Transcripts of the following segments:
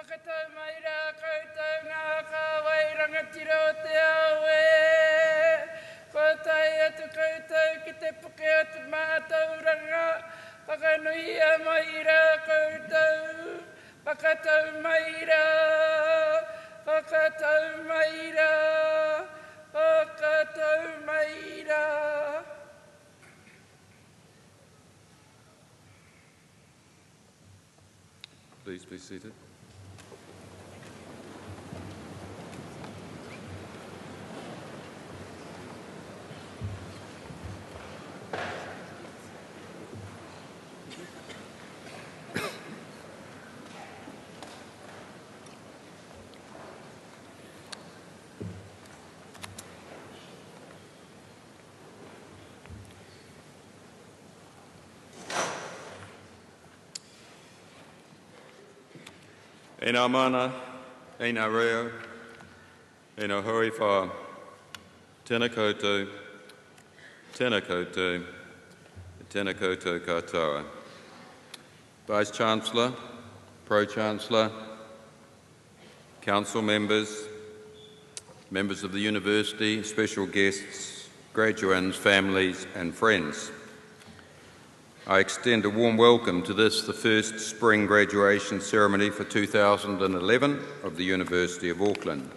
Whakatau mai rā koutou ngā kāwai rangatira o te aue. Whatai atu koutou ki te puke o te mātauranga. Whakanuia mai rā koutou. Whakatau mai rā. Whakatau mai rā. Whakatau mai rā. Please be seated. E nā mana, e nā reo, e nā hori wha, tēnā koutou, tēnā koutou, tēnā koutou katoa. Vice-Chancellor, Pro-Chancellor, Council members, members of the University, special guests, graduands, families and friends. I extend a warm welcome to this, the first spring graduation ceremony for 2011 of the University of Auckland.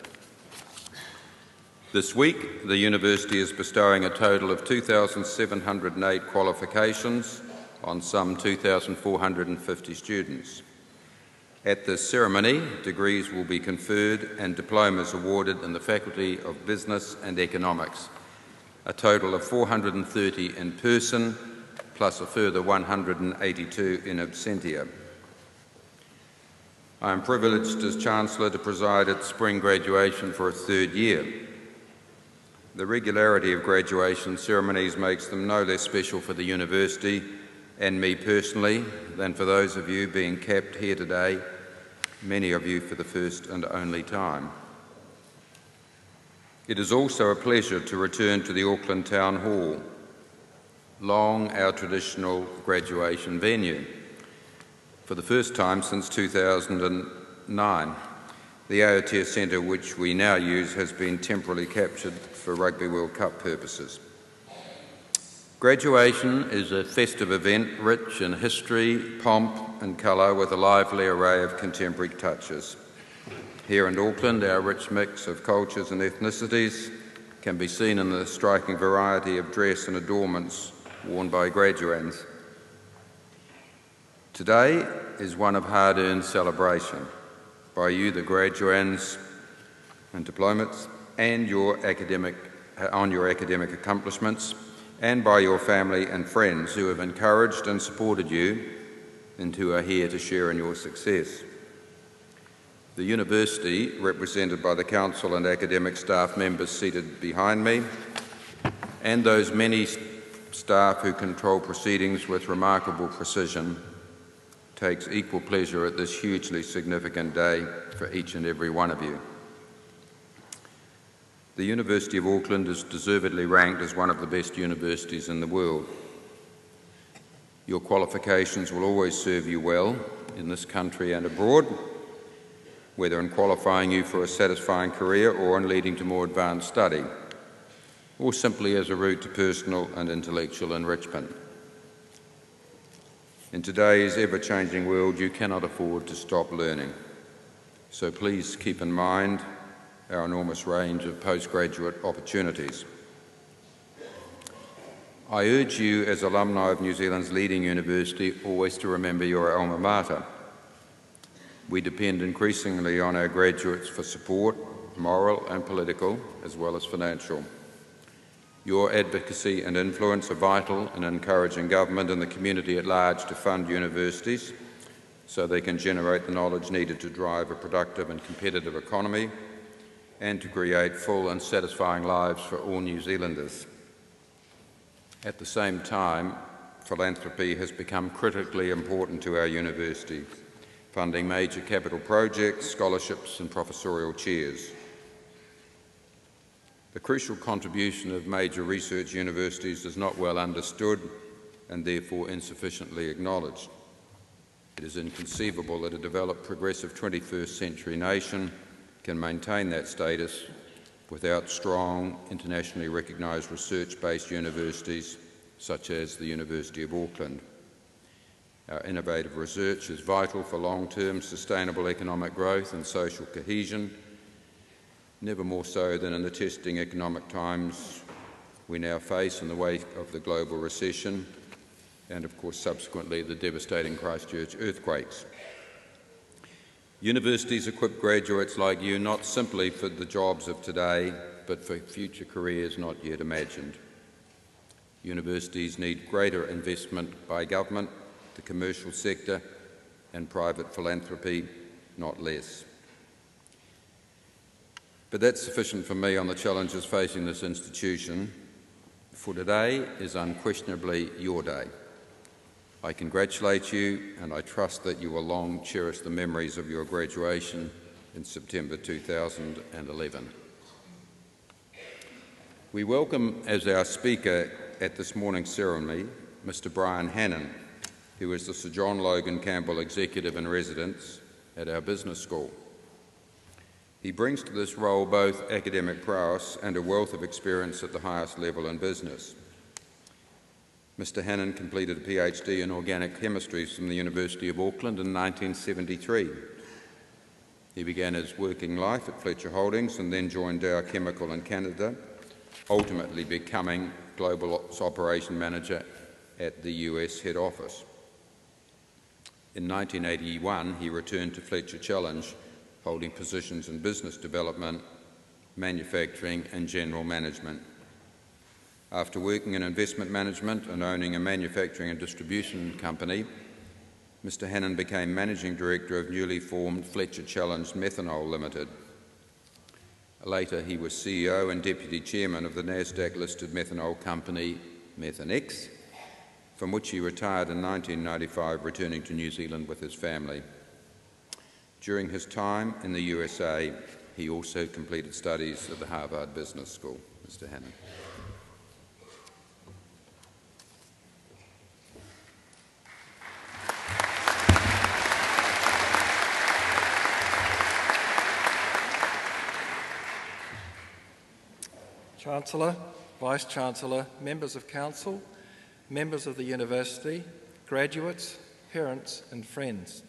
This week, the University is bestowing a total of 2,708 qualifications on some 2,450 students. At this ceremony, degrees will be conferred and diplomas awarded in the Faculty of Business and Economics, a total of 430 in person, plus a further 182 in absentia. I am privileged as Chancellor to preside at spring graduation for a third year. The regularity of graduation ceremonies makes them no less special for the University and me personally than for those of you being capped here today, many of you for the first and only time. It is also a pleasure to return to the Auckland Town Hall, long our traditional graduation venue. For the first time since 2009, the Aotea Centre, which we now use, has been temporarily captured for Rugby World Cup purposes. Graduation is a festive event rich in history, pomp and colour with a lively array of contemporary touches. Here in Auckland, our rich mix of cultures and ethnicities can be seen in the striking variety of dress and adornments worn by graduands. Today is one of hard-earned celebration by you, the graduands and diplomates, and on your academic accomplishments, and by your family and friends who have encouraged and supported you and who are here to share in your success. The University, represented by the Council and academic staff members seated behind me, and those many staff who control proceedings with remarkable precision, takes equal pleasure at this hugely significant day for each and every one of you. The University of Auckland is deservedly ranked as one of the best universities in the world. Your qualifications will always serve you well in this country and abroad, whether in qualifying you for a satisfying career or in leading to more advanced study, or simply as a route to personal and intellectual enrichment. In today's ever-changing world, you cannot afford to stop learning. So please keep in mind our enormous range of postgraduate opportunities. I urge you as alumni of New Zealand's leading university always to remember your alma mater. We depend increasingly on our graduates for support, moral and political, as well as financial. Your advocacy and influence are vital in encouraging government and the community at large to fund universities so they can generate the knowledge needed to drive a productive and competitive economy and to create full and satisfying lives for all New Zealanders. At the same time, philanthropy has become critically important to our university, funding major capital projects, scholarships and professorial chairs. The crucial contribution of major research universities is not well understood and therefore insufficiently acknowledged. It is inconceivable that a developed, progressive 21st century nation can maintain that status without strong, internationally recognised research-based universities such as the University of Auckland. Our innovative research is vital for long-term sustainable economic growth and social cohesion, never more so than in the testing economic times we now face in the wake of the global recession and, of course, subsequently the devastating Christchurch earthquakes. Universities equip graduates like you not simply for the jobs of today, but for future careers not yet imagined. Universities need greater investment by government, the commercial sector and private philanthropy, not less. But that's sufficient for me on the challenges facing this institution, for today is unquestionably your day. I congratulate you and I trust that you will long cherish the memories of your graduation in September 2011. We welcome as our speaker at this morning's ceremony Mr. Brian Hannon, who is the Sir John Logan Campbell Executive in Residence at our business school. He brings to this role both academic prowess and a wealth of experience at the highest level in business. Mr. Hannon completed a PhD in organic chemistry from the University of Auckland in 1973. He began his working life at Fletcher Holdings and then joined Dow Chemical in Canada, ultimately becoming Global Ops Operation Manager at the US head office. In 1981, he returned to Fletcher Challenge, holding positions in business development, manufacturing and general management. After working in investment management and owning a manufacturing and distribution company, Mr. Hannon became Managing Director of newly formed Fletcher Challenge Methanol Limited. Later, he was CEO and Deputy Chairman of the NASDAQ-listed methanol company Methanex, from which he retired in 1995, returning to New Zealand with his family. During his time in the USA, he also completed studies at the Harvard Business School. Mr. Hannon. Chancellor, Vice-Chancellor, members of Council, members of the University, graduates, parents and friends.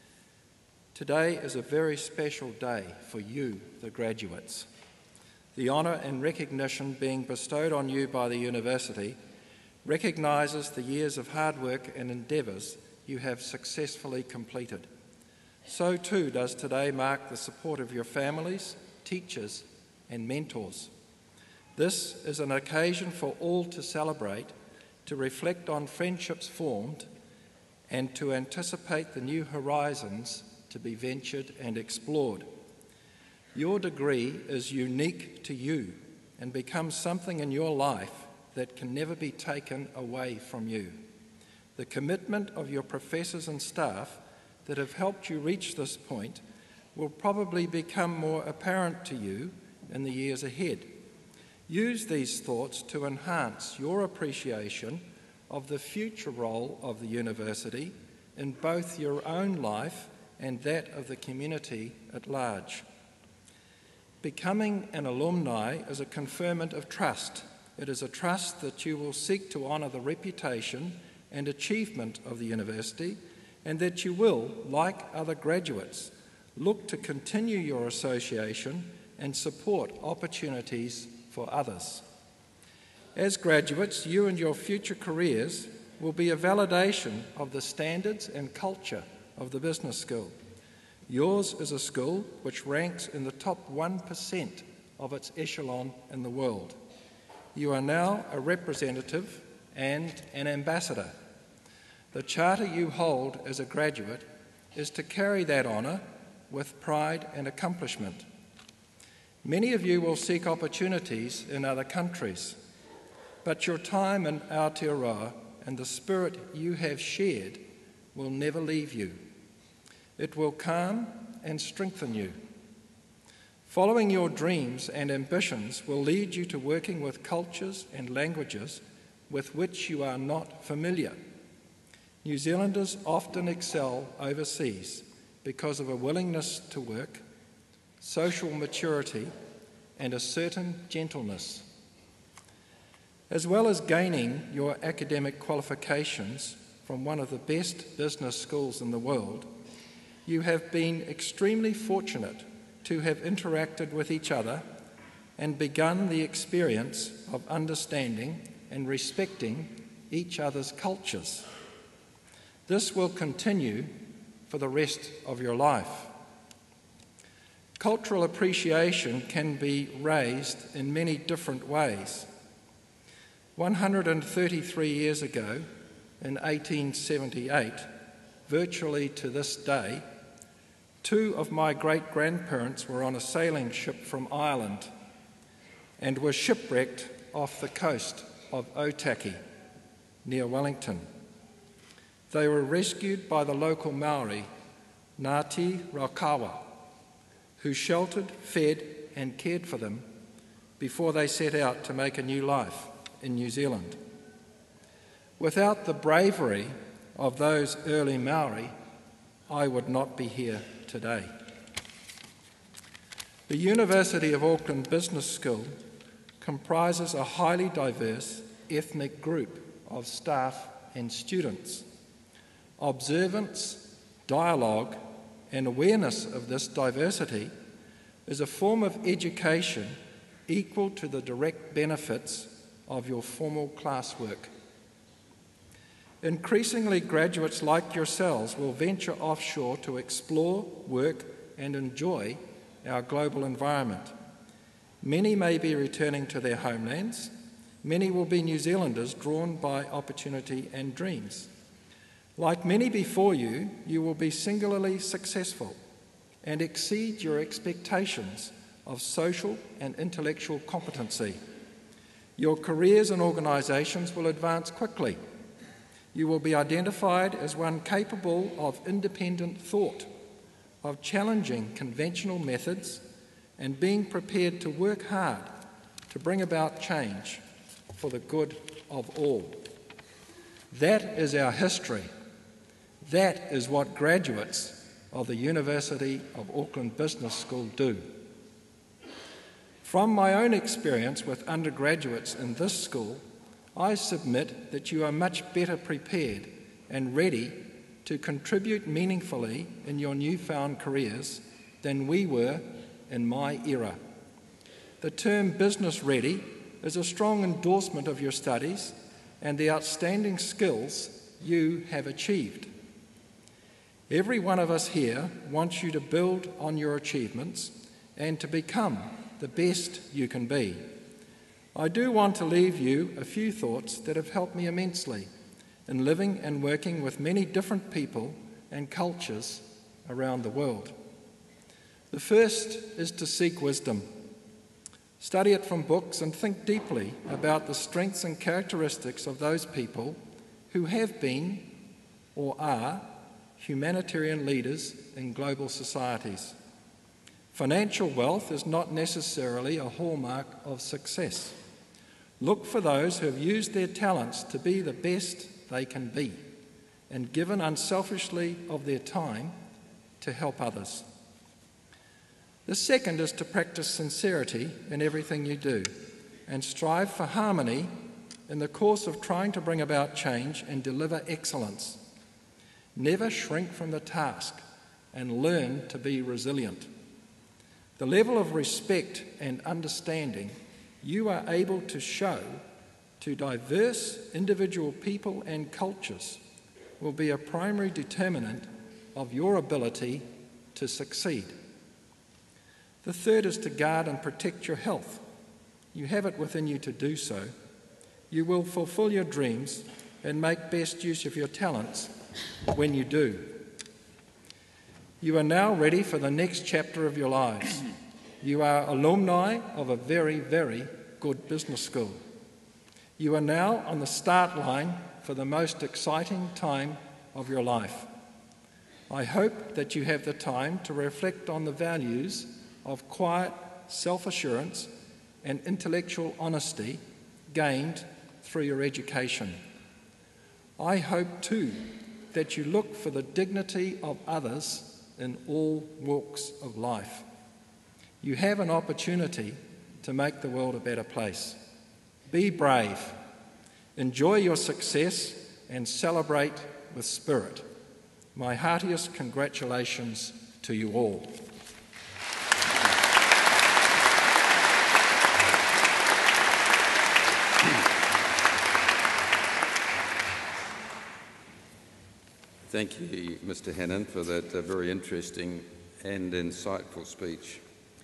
Today is a very special day for you, the graduates. The honour and recognition being bestowed on you by the University recognises the years of hard work and endeavours you have successfully completed. So too does today mark the support of your families, teachers and mentors. This is an occasion for all to celebrate, to reflect on friendships formed and to anticipate the new horizons to be ventured and explored. Your degree is unique to you and becomes something in your life that can never be taken away from you. The commitment of your professors and staff that have helped you reach this point will probably become more apparent to you in the years ahead. Use these thoughts to enhance your appreciation of the future role of the University in both your own life and that of the community at large. Becoming an alumni is a conferment of trust. It is a trust that you will seek to honour the reputation and achievement of the University, and that you will, like other graduates, look to continue your association and support opportunities for others. As graduates, you and your future careers will be a validation of the standards and culture of the business school. Yours is a school which ranks in the top 1% of its echelon in the world. You are now a representative and an ambassador. The charter you hold as a graduate is to carry that honour with pride and accomplishment. Many of you will seek opportunities in other countries, but your time in Aotearoa and the spirit you have shared will never leave you. It will calm and strengthen you. Following your dreams and ambitions will lead you to working with cultures and languages with which you are not familiar. New Zealanders often excel overseas because of a willingness to work, social maturity, and a certain gentleness. As well as gaining your academic qualifications from one of the best business schools in the world, you have been extremely fortunate to have interacted with each other and begun the experience of understanding and respecting each other's cultures. This will continue for the rest of your life. Cultural appreciation can be raised in many different ways. 133 years ago, in 1878, virtually to this day, 2 of my great-grandparents were on a sailing ship from Ireland and were shipwrecked off the coast of Otaki, near Wellington. They were rescued by the local Maori, Ngāti Raukawa, who sheltered, fed and cared for them before they set out to make a new life in New Zealand. Without the bravery of those early Maori, I would not be here today. The University of Auckland Business School comprises a highly diverse ethnic group of staff and students. Observance, dialogue, and awareness of this diversity is a form of education equal to the direct benefits of your formal classwork. Increasingly, graduates like yourselves will venture offshore to explore, work, and enjoy our global environment. Many may be returning to their homelands. Many will be New Zealanders drawn by opportunity and dreams. Like many before you, you will be singularly successful and exceed your expectations of social and intellectual competency. Your careers and organisations will advance quickly. You will be identified as one capable of independent thought, of challenging conventional methods, and being prepared to work hard to bring about change for the good of all. That is our history. That is what graduates of the University of Auckland Business School do. From my own experience with undergraduates in this school, I submit that you are much better prepared and ready to contribute meaningfully in your newfound careers than we were in my era. The term business ready is a strong endorsement of your studies and the outstanding skills you have achieved. Every one of us here wants you to build on your achievements and to become the best you can be. I do want to leave you a few thoughts that have helped me immensely in living and working with many different people and cultures around the world. The first is to seek wisdom. Study it from books and think deeply about the strengths and characteristics of those people who have been or are humanitarian leaders in global societies. Financial wealth is not necessarily a hallmark of success. Look for those who have used their talents to be the best they can be and given unselfishly of their time to help others. The second is to practice sincerity in everything you do and strive for harmony in the course of trying to bring about change and deliver excellence. Never shrink from the task and learn to be resilient. The level of respect and understanding you are able to show to diverse individual people and cultures will be a primary determinant of your ability to succeed. The third is to guard and protect your health. You have it within you to do so. You will fulfill your dreams and make best use of your talents when you do. You are now ready for the next chapter of your lives. You are alumni of a very, very good business school. You are now on the start line for the most exciting time of your life. I hope that you have the time to reflect on the values of quiet self-assurance and intellectual honesty gained through your education. I hope too that you look for the dignity of others in all walks of life. You have an opportunity to make the world a better place. Be brave, enjoy your success, and celebrate with spirit. My heartiest congratulations to you all. Thank you, Mr. Hannon, for that very interesting and insightful speech.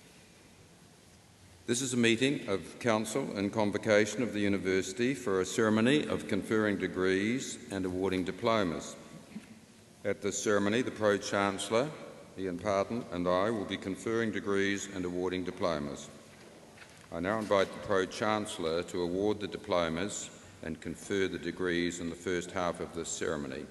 This is a meeting of Council and Convocation of the University for a ceremony of conferring degrees and awarding diplomas. At this ceremony, the Pro-Chancellor, Ian Parton, and I will be conferring degrees and awarding diplomas. I now invite the Pro-Chancellor to award the diplomas and confer the degrees in the first half of this ceremony.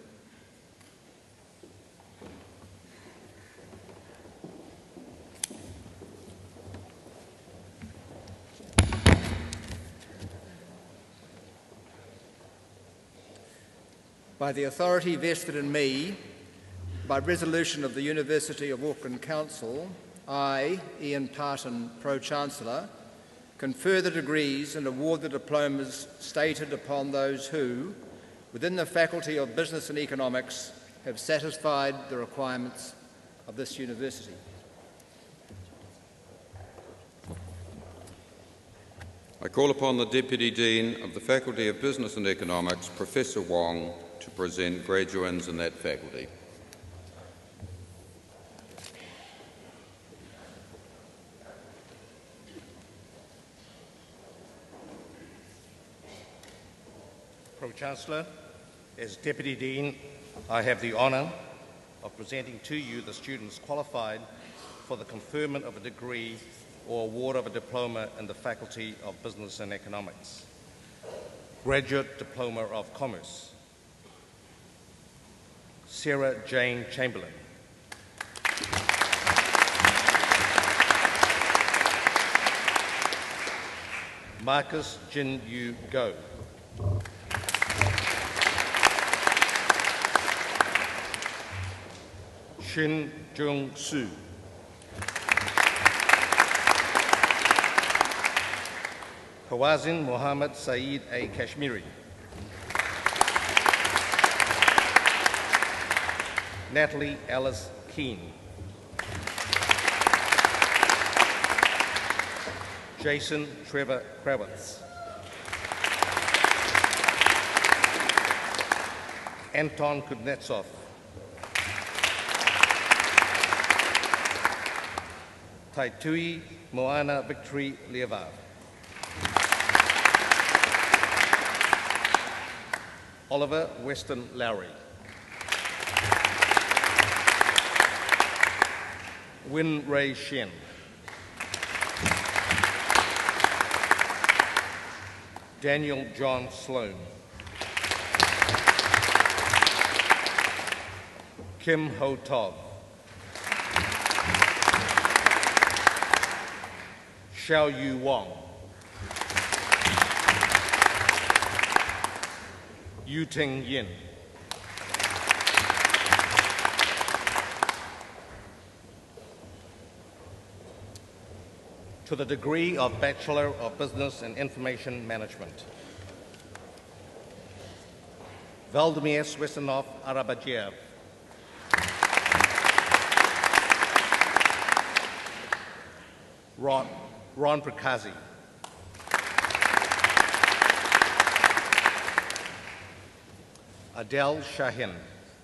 By the authority vested in me by resolution of the University of Auckland Council, I, Ian Parton, Pro-Chancellor, confer the degrees and award the diplomas stated upon those who, within the Faculty of Business and Economics, have satisfied the requirements of this university. I call upon the Deputy Dean of the Faculty of Business and Economics, Professor Wong, to present graduands in that faculty. Pro-Chancellor, as Deputy Dean, I have the honour of presenting to you the students qualified for the conferment of a degree or award of a diploma in the Faculty of Business and Economics. Graduate Diploma of Commerce, Sarah Jane Chamberlain. Marcus Jin Yu Go. Shin Jung Soo. Kawazin Mohammed Saeed A. Kashmiri. Natalie Alice Keane. Jason Trevor Kravitz. Anton Kuznetsov. Taitui Moana Victory Levar. Oliver Weston Lowry. Win Ray Shen. Daniel John Sloan. Kim Ho Tob. Xiao Yu Wong. Yu Ting Yin. To the degree of Bachelor of Business and Information Management. Valdemir Swesanov Arabadjev. Ron Prakazi. Adele Shahin.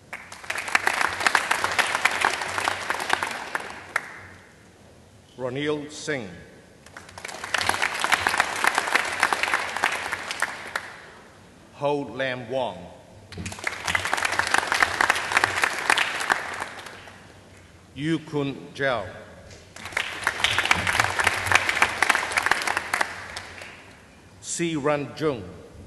Ronil Singh. Ho Lam Wong. Yu Kun Jiao. Si Run Jung.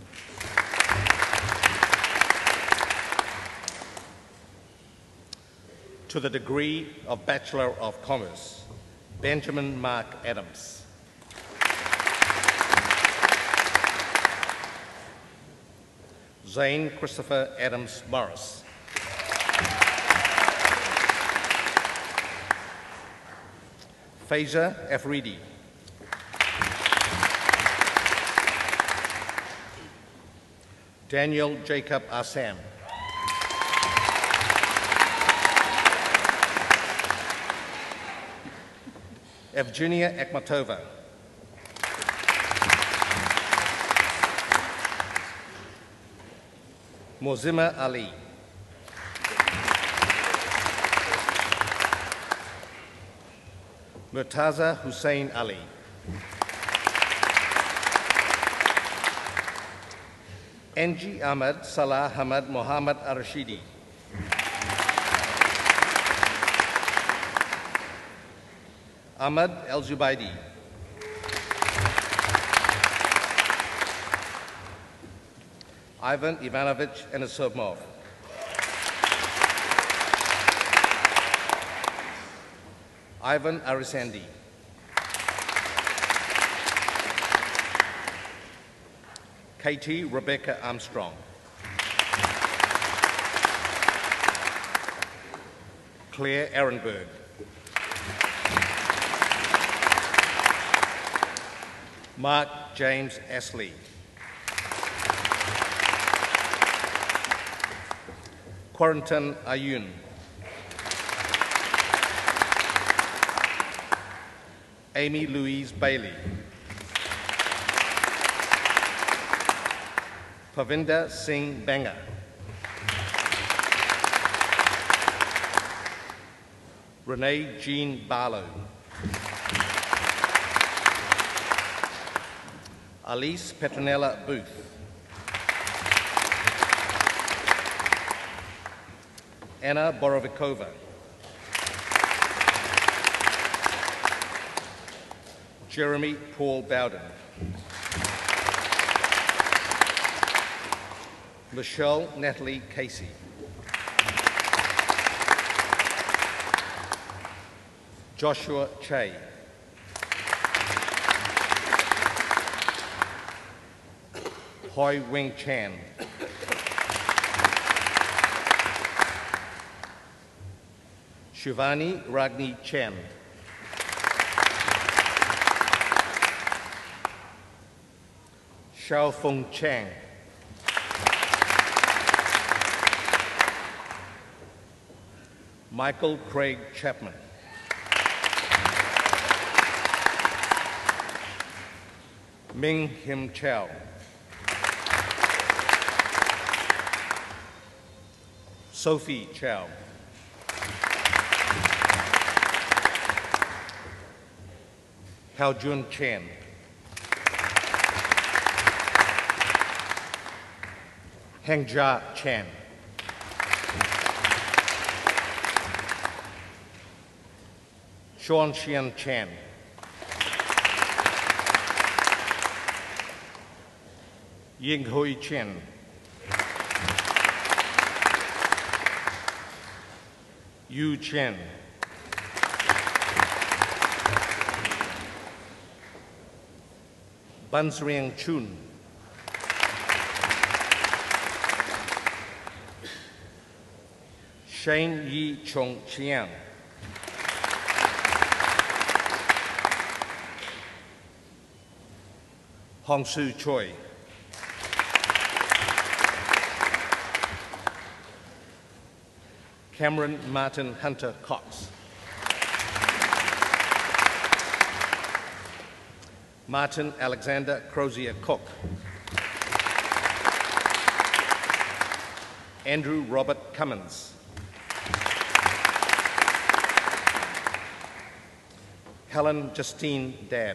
To the degree of Bachelor of Commerce, Benjamin Mark Adams. Zane Christopher Adams Morris. Faisal Afridi. Daniel Jacob Assam. Evgenia Akhmatova. Mozima Ali. Murtaza Hussein Ali. Angie Ahmad Salah Hamad Mohammad Arashidi. Ahmad El Zubaidi. Ivan Ivanovich Anisimov. Ivan Arisandi. Katie Rebecca Armstrong. Claire Ehrenberg. Mark James Astley. Quarantin Ayun. Amy Louise Bailey. Pavinda Singh Banga. Renee Jean Barlow. Alice Petronella Booth. Anna Borovikova. Jeremy Paul Bowden. Michelle Natalie Casey. Joshua Che. Hoi Wing Chan. Shivani Ragni Chen. Xiao Feng Chang. Michael Craig Chapman. Ming Him Chow. Sophie Chow. Hao Jun Chen. Hengjia Chan. Sean Xian Chan. Ying Hui Chen. Yu Chen. Bansriang Chun. Shane Yi Chong Chiang. Hong Su Choi. Cameron Martin Hunter Cox. Martin Alexander Crozier Cook. Andrew Robert Cummins. Helen Justine Dabb.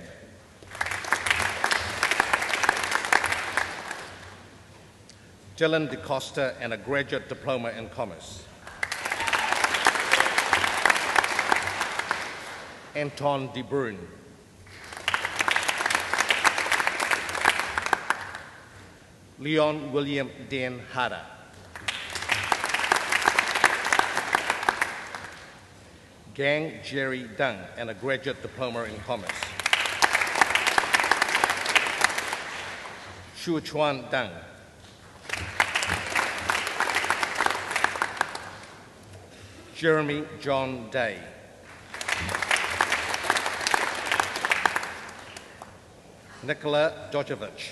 Dylan DeCosta and a graduate diploma in commerce. Anton De Bruyn. Leon William Dan Harder. Gang Jerry Dung and a graduate diploma in commerce. Xu Chuan Dung. Jeremy John Day. Nikola Djokovic.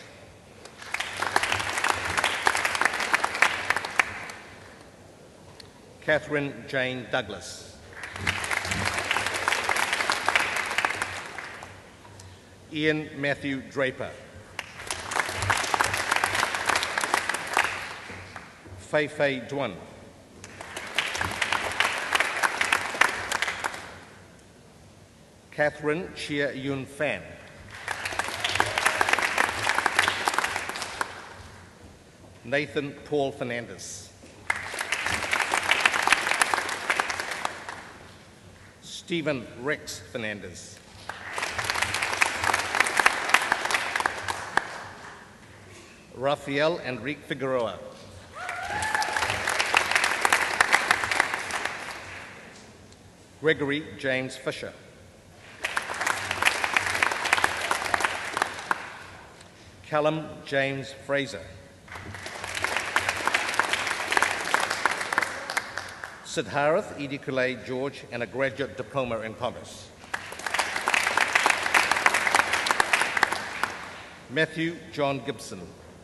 Catherine Jane Douglas. Ian Matthew Draper. Fei Fei Duan. Catherine Chia Yun Fan. Nathan Paul Fernandez. Stephen Rex Fernandez. Rafael Enrique Figueroa. Gregory James Fisher. Callum James Fraser. Siddharth Idikule George and a graduate diploma in commerce. Matthew John Gibson.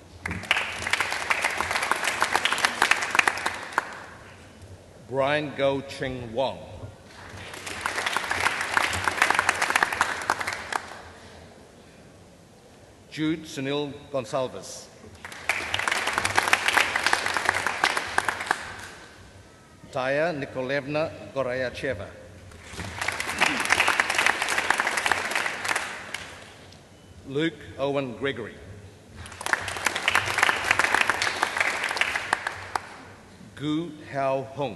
Brian Go Ching Wong. Jude Sunil Gonsalves. Taya Nikolevna Gorayacheva. Luke Owen Gregory. Gu Hao Hung.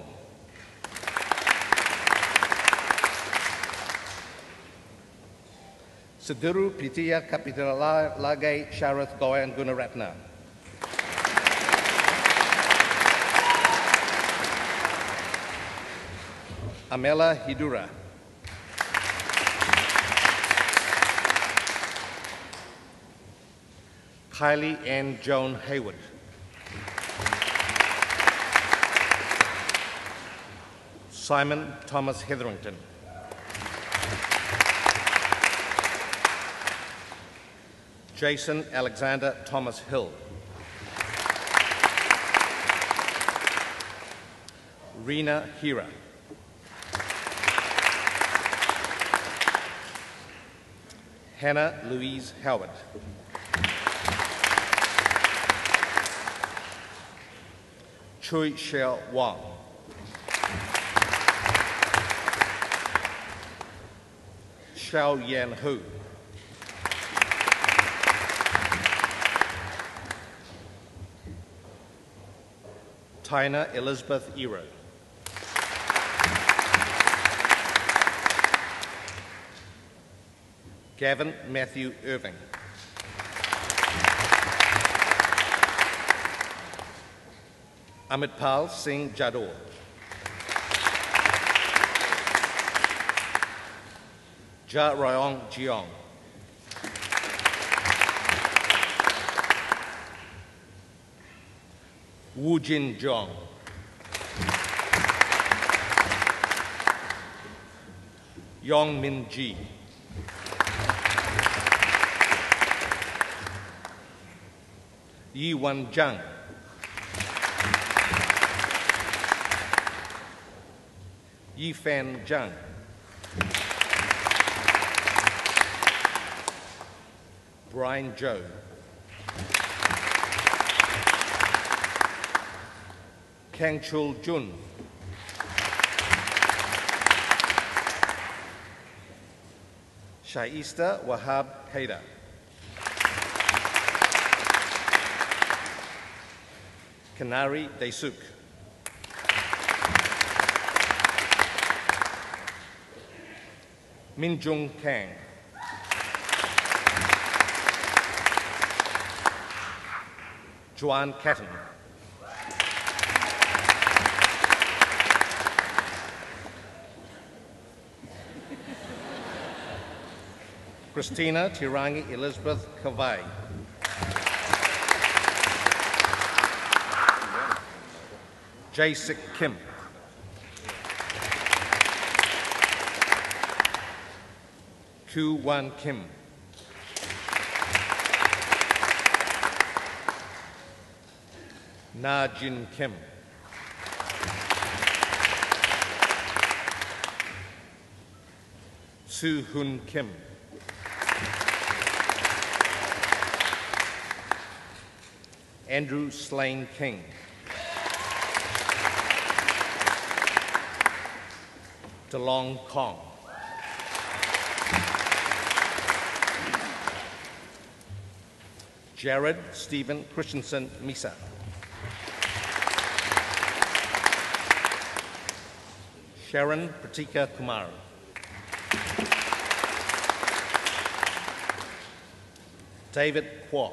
Sidiru Pitya Kapitala Lagay Sharath Goyan Gunaratna. Amela Hidura. Kylie Ann Joan Hayward. Simon Thomas Hetherington. Jason Alexander Thomas Hill. Rena Hira. Hannah Louise Howard. Chui Xiao Wang. Xiao Yan Hu. Tina Elizabeth Ero. Gavin Matthew Irving. Amitpal Singh Jador. Ja Ryong Jiong. Wu Jin Zhong. Yong Min Ji. Yi Wan Zhang. Yi Fan Zhang. Brian Zhou. Kang Chul Jun. Shaista Wahab Haida. Kanari Desuk. Min Jung Kang. Juan Catton. Christina Tirangi Elizabeth Kavai. Jae-Sik Kim. Koo Wan Kim. Na Jin Kim. Soo Hoon Kim. Andrew Slane King. DeLong Kong. Jared Stephen Christensen Misa. Sharon Pratika Kumar. David Kwok.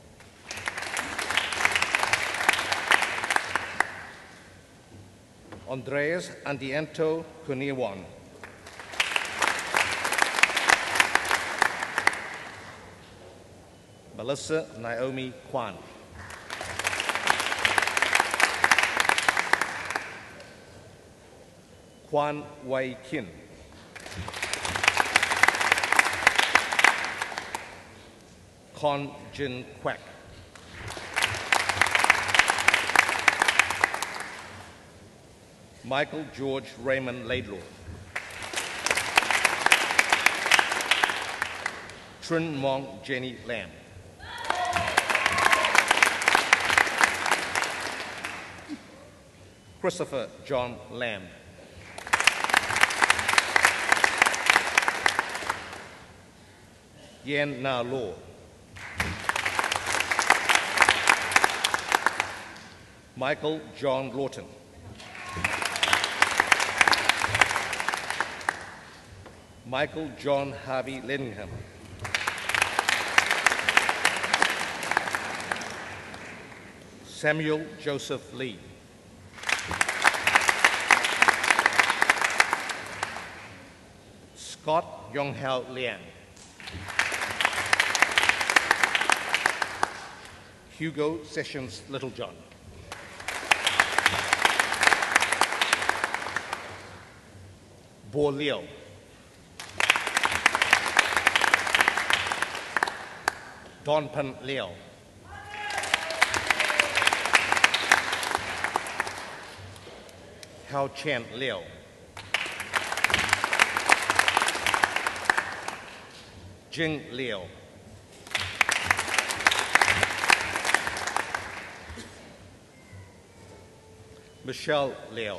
Andreas Andianto Kuniwan. Melissa Naomi Kwan. Kwan Wei Kin. Con Jin Kwek. Michael George Raymond Laidlaw. Trin Mong Jenny Lam. Christopher John Lamb. Yan Na Law. Michael John Lawton. Michael John Harvey Ledingham. Samuel Joseph Lee. Scott Yonghao Liang. Hugo Sessions Littlejohn. Bo Liu. Don Pan Liu. Hao Chen Liu. Jing Liu. Michelle Liu.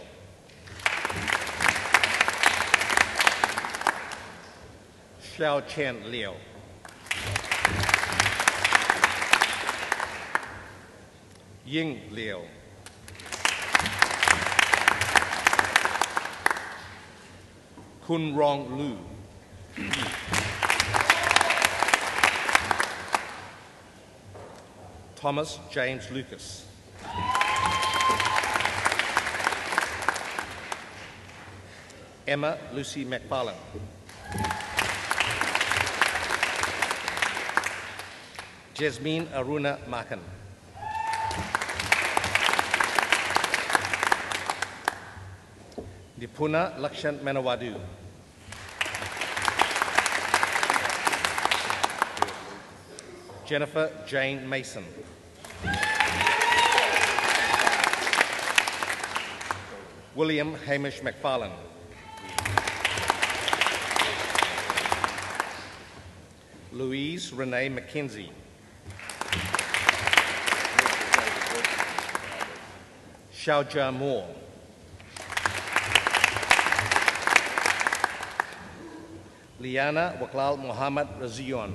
Xiao Chen Liu. Ying Liu. Kun Rong Lu. Thomas James Lucas. Emma Lucy McFarlane. Jasmine Aruna Makan. Nipuna Lakshan Manawadu. Jennifer Jane Mason. William Hamish McFarlane. Louise Renee McKenzie. Xiaojia Moore. Liana Waklal Muhammad Razion.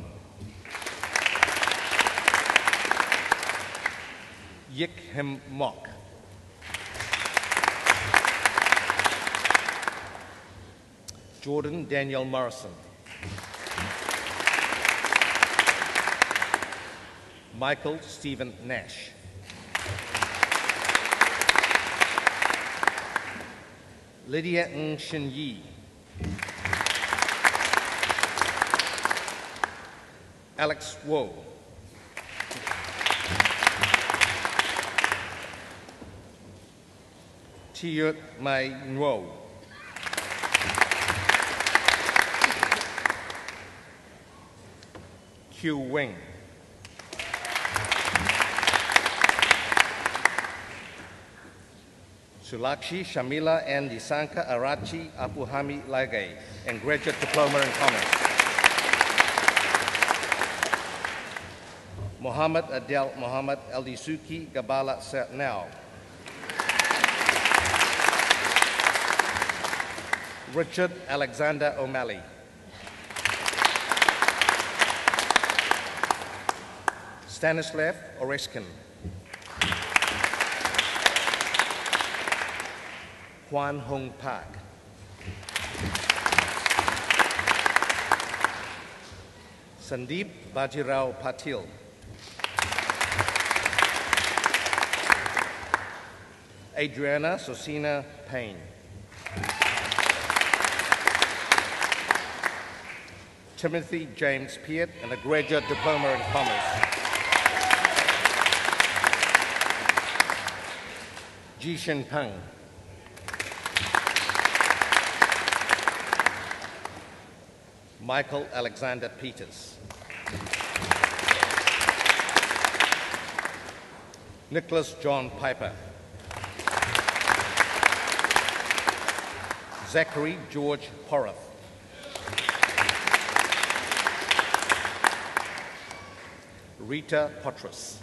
Yik Him Mok. Jordan Daniel Morrison. Michael Stephen Nash. Lydia Ng Shin Yi. Alex Wo. Tiut Mai Ngo. Q Wing. Sulakshi Shamila and Disanka Arachi Apuhami Lagay, and Graduate Diploma in Commerce. Muhammad Adel Muhammad Eldisuki Gabala Satnau. Richard Alexander O'Malley. Stanislav Oreskin. Juan Hong Park. Sandeep Bajirao Patil. Adriana Sosina Payne. Timothy James Peart, and a Graduate Diploma in Commerce. Jishin Peng. Michael Alexander Peters. Nicholas John Piper. Zachary George Porath. Rita Potras.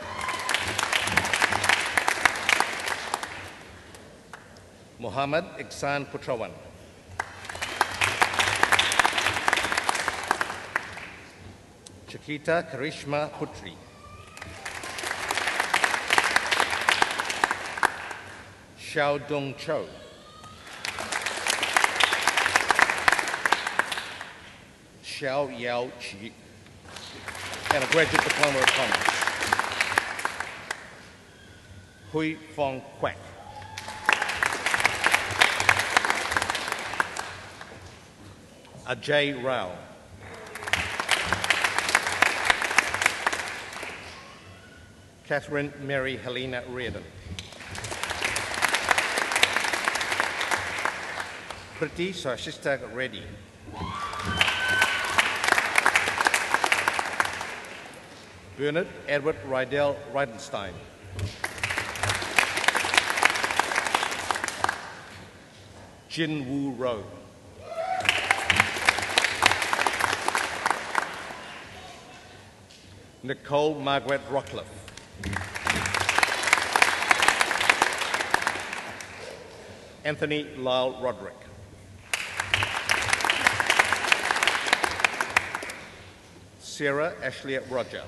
Muhammad Iksan Putrawan. Chiquita Karishma Putri. Xiao Dong Cho. Xiao Yao Chi, and a Graduate Diploma of Commerce. Hui Fong Quack. Ajay Rao. Catherine Mary Helena Reardon. Priti Sashista Reddy. Bernard Edward Rydell Reidenstein. Jin Woo Rowe. Nicole Margaret Rockcliffe. Anthony Lyle Roderick. Sarah Ashley Roger.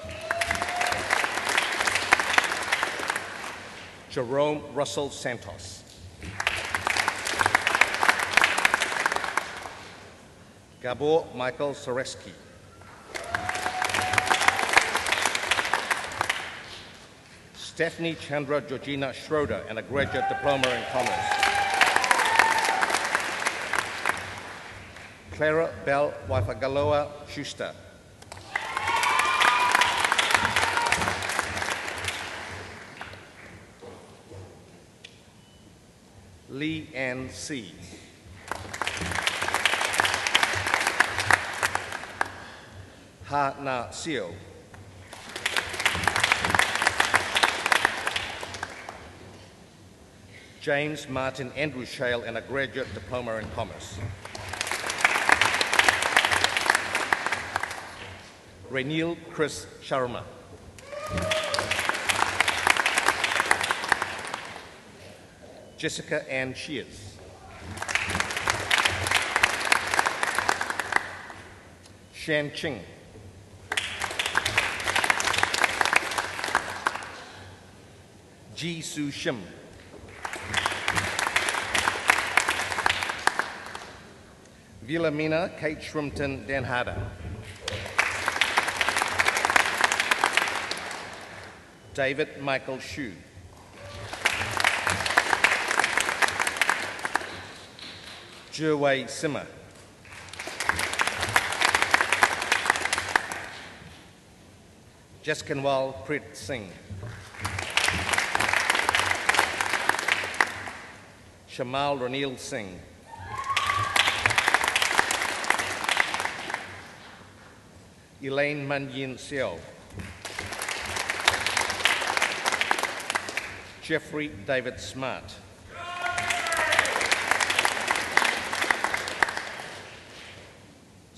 Jerome Russell Santos. Gabor Michael Soreski. Stephanie Chandra Georgina Schroeder, and a Graduate Diploma in Commerce. Clara Bell Waifagaloa Schuster. Lee Ann C. Ha Na Seo. James Martin Andrew Shale, and a Graduate Diploma in Commerce. Rainiel Chris Sharma. Jessica Ann Shears. Shan Ching. Ji Su Shim. Vilhelmina Kate Shrimpton Den Harder. David Michael Shu. Jurwei Simmer. Jaskanwal Prit Singh. Shamal Ranil Singh. Elaine Manyin Seo. Jeffrey David Smart.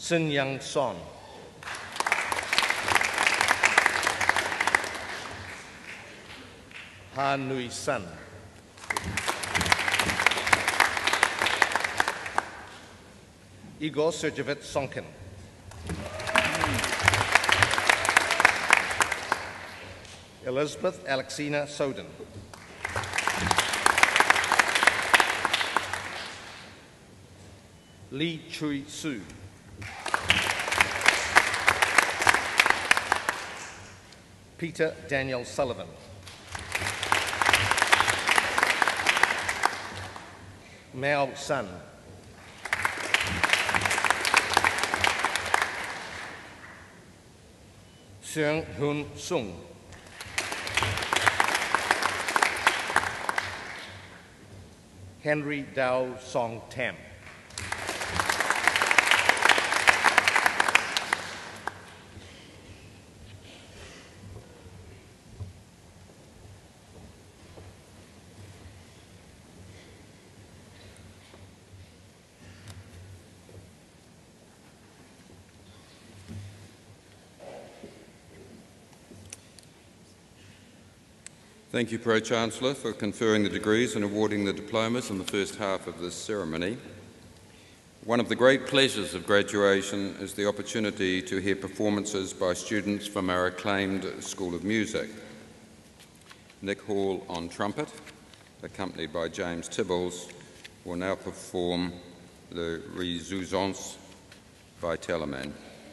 Sin Young Son. Ha Nui San. Igor Sergevit Sonkin. Elizabeth Alexina Soden. Lee Chui Su. Peter Daniel Sullivan. Mao Sun. Seung Hun Sung. Henry Dao Song Tam. Thank you, Pro-Chancellor, for conferring the degrees and awarding the diplomas in the first half of this ceremony. One of the great pleasures of graduation is the opportunity to hear performances by students from our acclaimed School of Music. Nick Hall on trumpet, accompanied by James Tibbles, will now perform Le Resurgence by Telemann.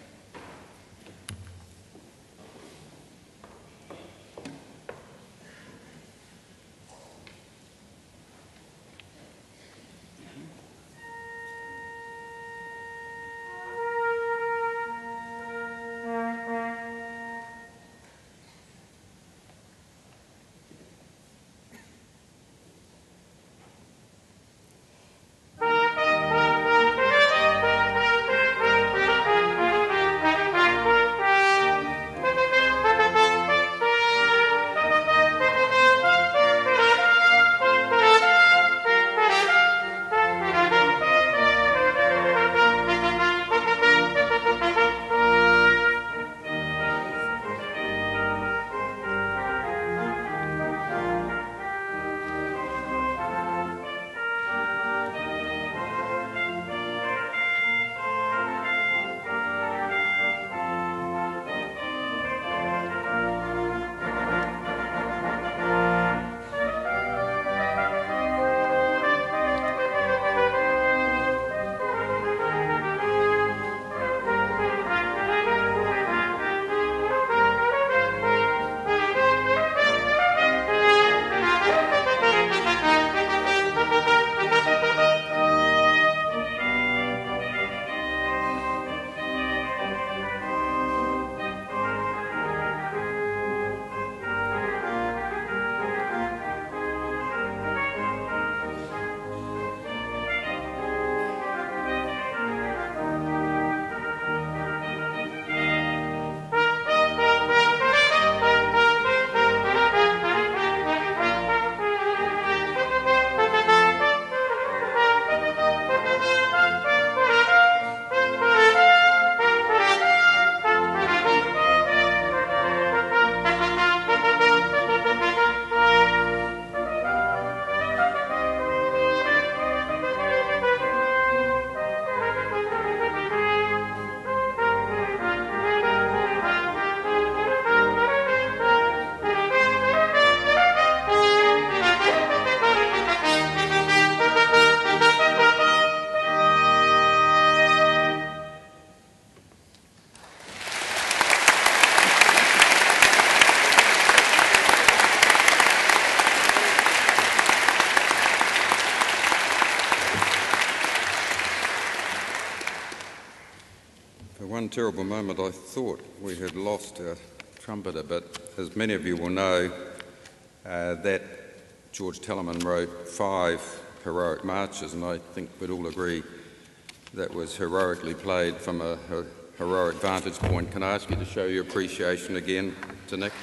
For one terrible moment I thought we had lost our trumpeter, but as many of you will know, that George Telemann wrote 5 heroic marches, and I think we'd all agree that was heroically played from a heroic vantage point. Can I ask you to show your appreciation again to Nick?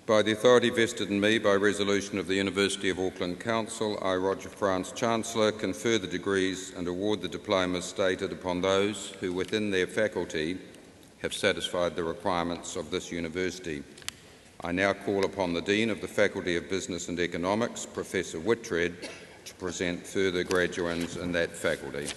By the authority vested in me by resolution of the University of Auckland Council, I, Roger France, Chancellor, confer the degrees and award the diplomas stated upon those who, within their faculty, have satisfied the requirements of this university. I now call upon the Dean of the Faculty of Business and Economics, Professor Whitred, to present further graduands in that faculty.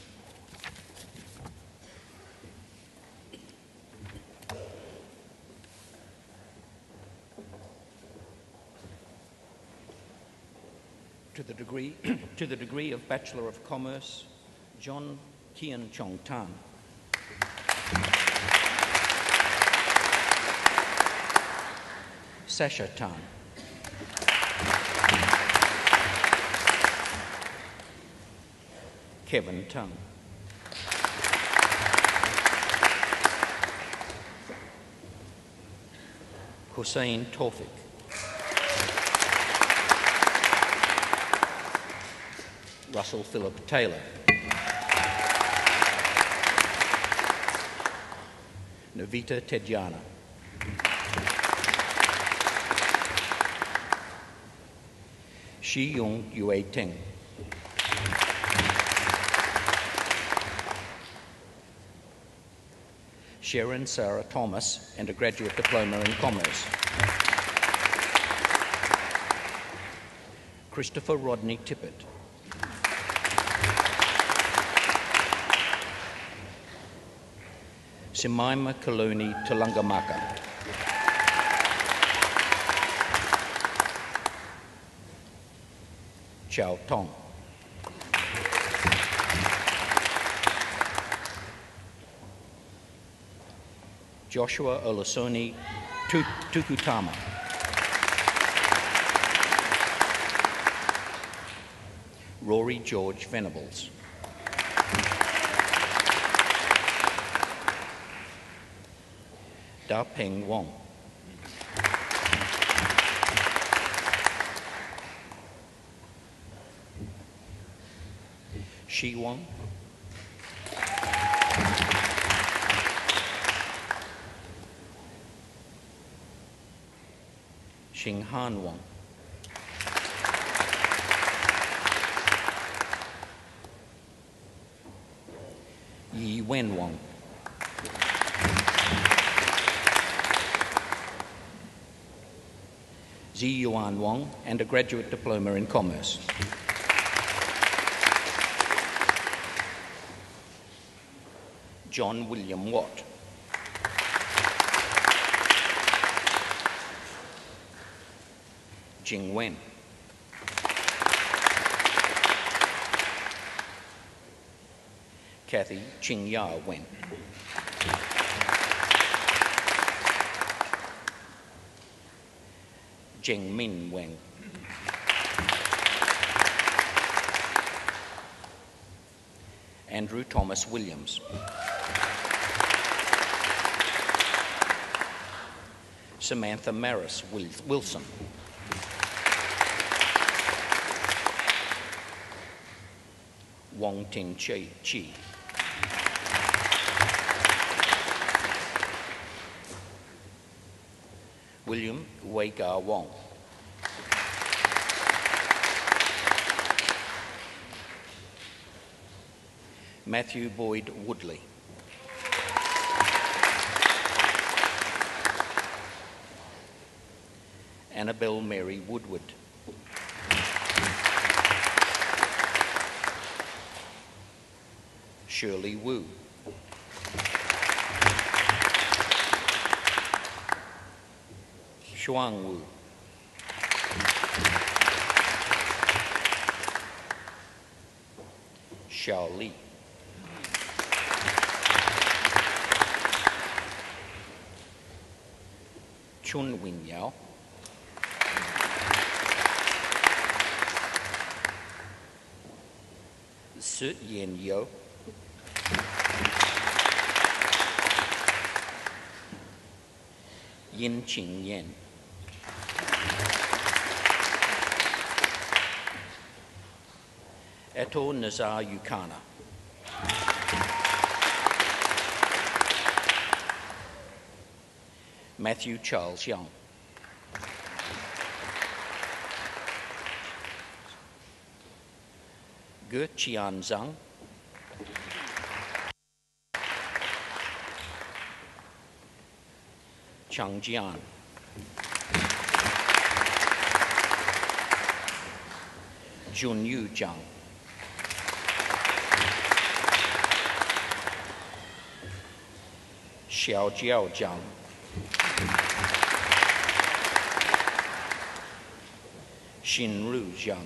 To the degree of Bachelor of Commerce, John Kian Chong Tan. Sasha Tan. Kevin Tung. Hussein Tawfiq. Russell Philip Taylor. Navita Tedjana. Shi Yung Yue Ting. Sharon Sarah Thomas, and a graduate diploma in commerce. Christopher Rodney Tippett. Simaima Kaluni Tulangamaka. Chow Tong. Joshua Olasoni Tukutama. Rory George Venables. Da Peng Wong. Shi Wong. Xing Han Wong. Yi Wen Wong. Zi Yuan Wong, and a graduate diploma in commerce. John William Watt. Jing Wen. Kathy Ching Ya Wen. Jing Min Weng. Andrew Thomas Williams. Samantha Maris Wilson. Wong Ting Chi. William Wei-Gar Wong. Matthew Boyd Woodley. Annabelle Mary Woodward. Shirley Wu. Shuang Wu. Xiao Li. Chun Wing Yao. Sut Yen Yo. Yin Ching Yen. Eto Nazar Yukana. Matthew Charles Young. Ge Qian Zhang, Chang Jian, Junyu Zhang, Xiaojiao Zhang, Xinru Zhang,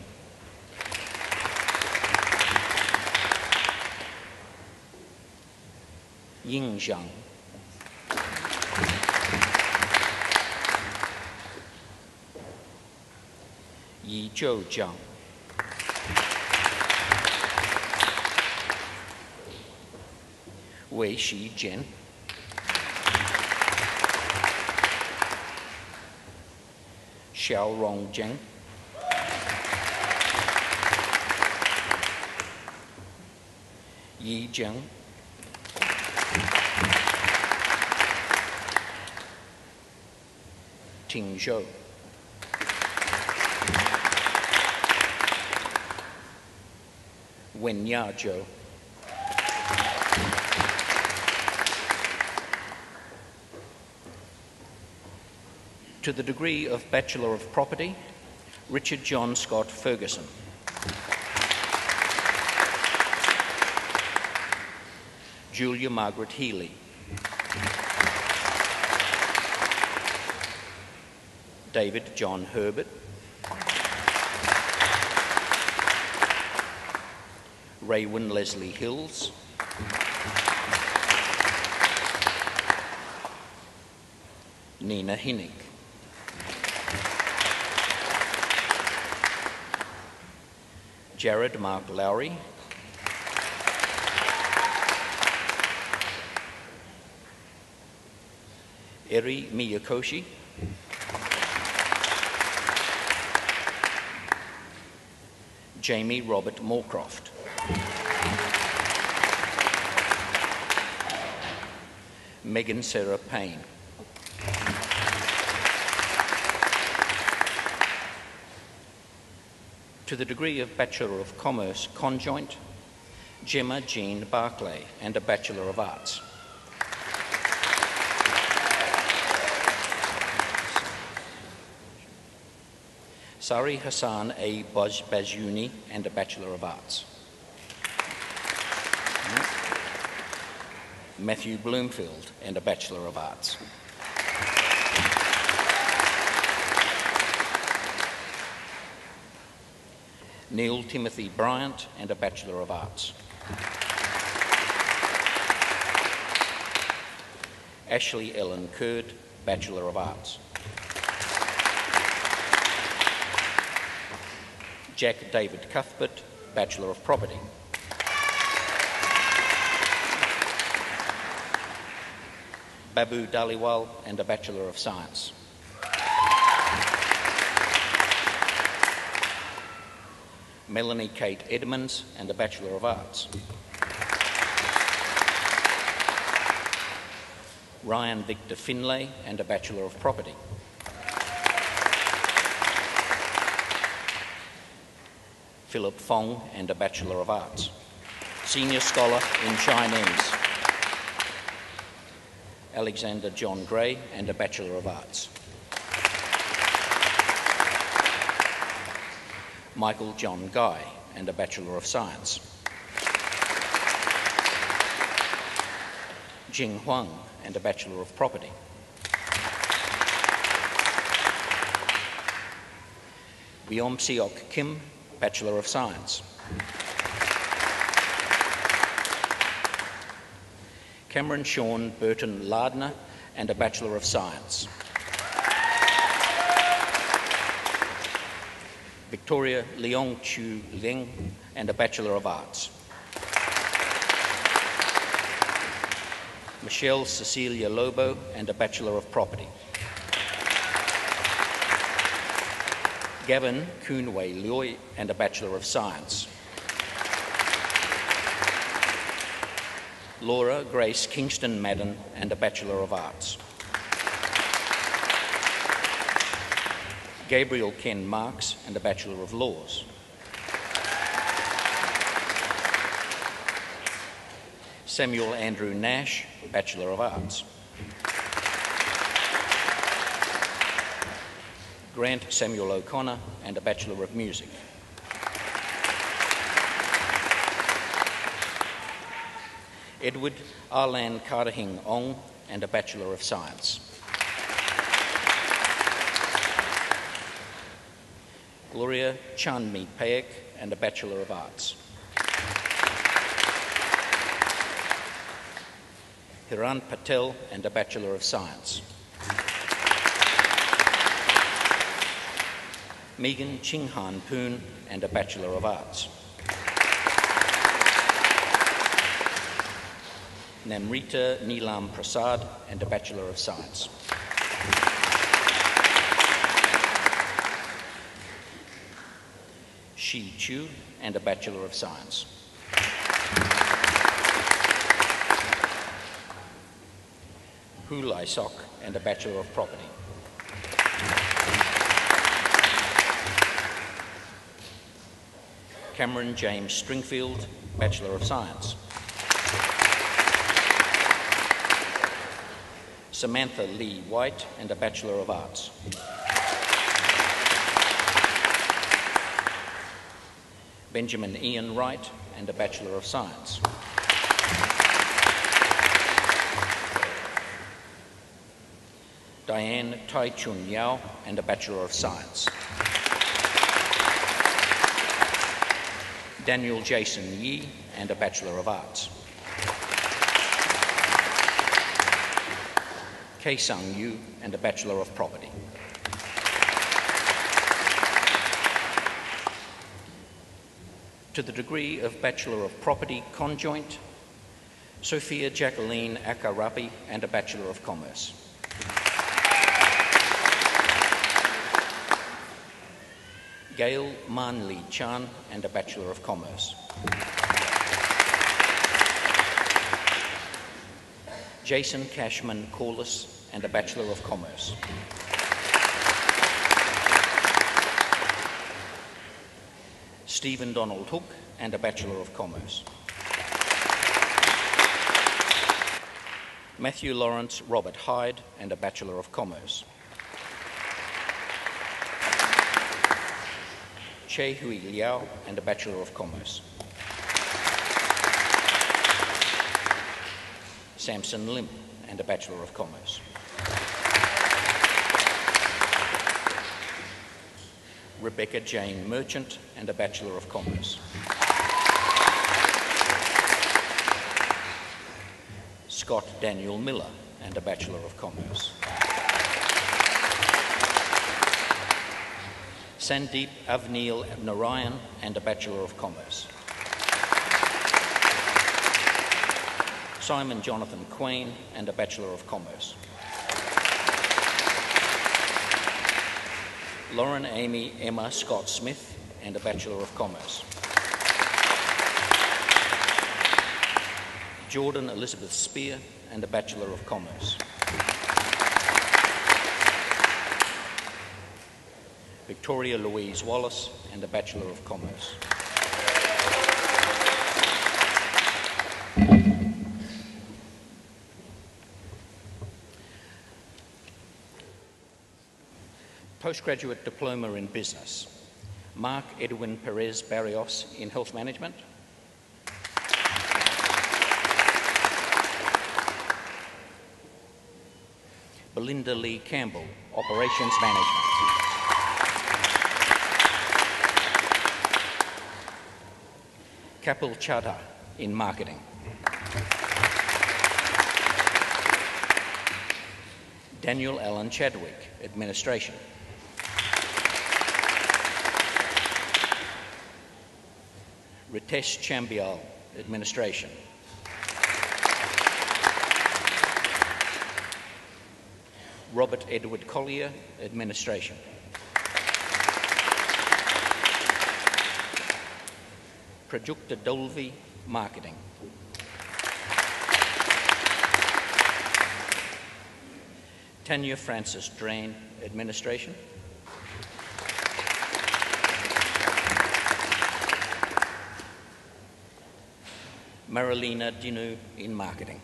Ying Zhang, Yi Zhou Zhang, Wei Shi Jian, Xiaorong Zheng, Yi Zheng, Ting Zhou, Wen Ya Zhou, to the degree of Bachelor of Property, Richard John Scott Ferguson. Julia Margaret Healy. David John Herbert. Raywin Leslie Hills. Nina Hinnick. Jared Mark Lowry. Eri Miyakoshi. Jamie Robert Moorcroft. Megan Sarah Payne. To the degree of Bachelor of Commerce Conjoint, Gemma Jean Barclay and a Bachelor of Arts. Sari Hassan A. Bazuni and a Bachelor of Arts. Matthew Bloomfield and a Bachelor of Arts. Neil Timothy Bryant and a Bachelor of Arts. Ashley Ellen Curd, Bachelor of Arts. Jack David Cuthbert, Bachelor of Property. Babu Dhaliwal and a Bachelor of Science. Melanie Kate Edmonds and a Bachelor of Arts. Ryan Victor Finlay and a Bachelor of Property. Philip Fong and a Bachelor of Arts. Senior Scholar in Chinese. Alexander John Gray and a Bachelor of Arts. Michael John Guy and a Bachelor of Science. Jing Huang and a Bachelor of Property. Byom Seok Kim, Bachelor of Science. Cameron Sean Burton Lardner and a Bachelor of Science. Victoria Leong Chu Leng and a Bachelor of Arts. Michelle Cecilia Lobo and a Bachelor of Property. Gavin Koonwei Loy and a Bachelor of Science. Laura Grace Kingston Madden and a Bachelor of Arts. Gabriel Ken Marks and a Bachelor of Laws. Samuel Andrew Nash, Bachelor of Arts. Grant Samuel O'Connor, and a Bachelor of Music. Edward Arlan Kardahing Ong, and a Bachelor of Science. Gloria Chandmi Payak, and a Bachelor of Arts. Hiran Patel, and a Bachelor of Science. Megan Chinghan Poon, and a Bachelor of Arts. Namrita Neelam Prasad, and a Bachelor of Science. Shi Chu, and a Bachelor of Science. Hu Lai Sok, and a Bachelor of Property. Cameron James Stringfield, Bachelor of Science. Samantha Lee White, and a Bachelor of Arts. Benjamin Ian Wright, and a Bachelor of Science. Diane Tai Chun Yao, and a Bachelor of Science. Daniel Jason Yee, and a Bachelor of Arts. Kei Sung Yu, and a Bachelor of Property. To the degree of Bachelor of Property Conjoint, Sophia Jacqueline Akarapi, and a Bachelor of Commerce. Gail Manli Chan, and a Bachelor of Commerce. Jason Cashman Corliss, and a Bachelor of Commerce. Stephen Donald Hook, and a Bachelor of Commerce. Matthew Lawrence Robert Hyde, and a Bachelor of Commerce. Che Hui Liao, and a Bachelor of Commerce. Samson Lim, and a Bachelor of Commerce. Rebecca Jane Merchant, and a Bachelor of Commerce. Scott Daniel Miller, and a Bachelor of Commerce. Sandeep Avneel Narayan, and a Bachelor of Commerce. Simon Jonathan Quain, and a Bachelor of Commerce. Lauren Amy Emma Scott Smith, and a Bachelor of Commerce. Jordan Elizabeth Spear, and a Bachelor of Commerce. Victoria Louise Wallace, and a Bachelor of Commerce. Postgraduate Diploma in Business. Mark Edwin Perez Barrios in Health Management. Belinda Lee Campbell, Operations Management. Kapil Chadha in Marketing. Daniel Allen Chadwick, Administration. Ritesh Chambial, Administration. Robert Edward Collier, Administration. Prajukta Dolvi, Marketing. Tanya Francis Drain, Administration. Marilina Dinu in marketing.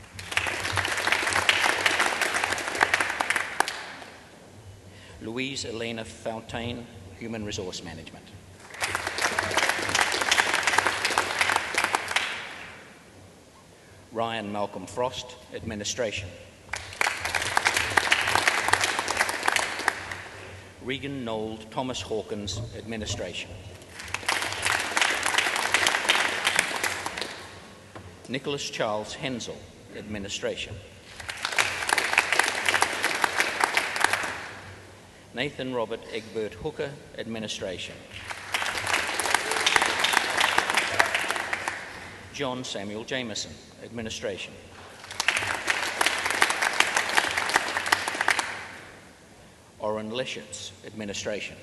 Louise Elena Fontaine, human resource management. Ryan Malcolm Frost, administration. Regan Nold Thomas Hawkins, administration. Nicholas Charles Hensel, administration. Nathan Robert Egbert Hooker, administration. John Samuel Jameson, administration. Oren Leschitz, administration.